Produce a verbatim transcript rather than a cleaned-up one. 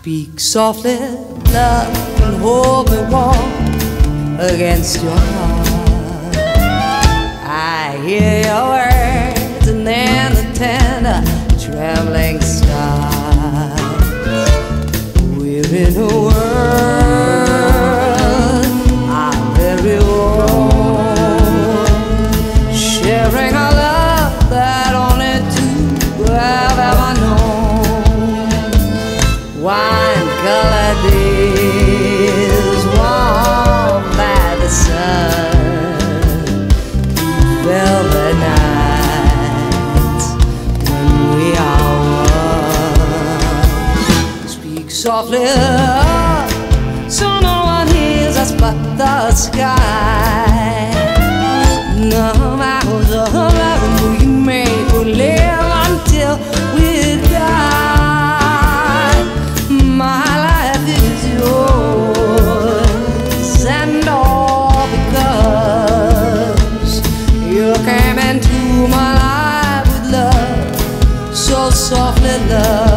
Speak softly, love, and hold me warm against your heart. I hear your words and then the tender trembling start. We're in a world our very own, sharing a love that only two have ever known. Wine-colored days warmed by the sun, velvet nights when we are one. Speak softly, so no one hears us but the sky. No hours of love we made will live until we die. My life is yours, and all because you came into my life with love, so softly, love.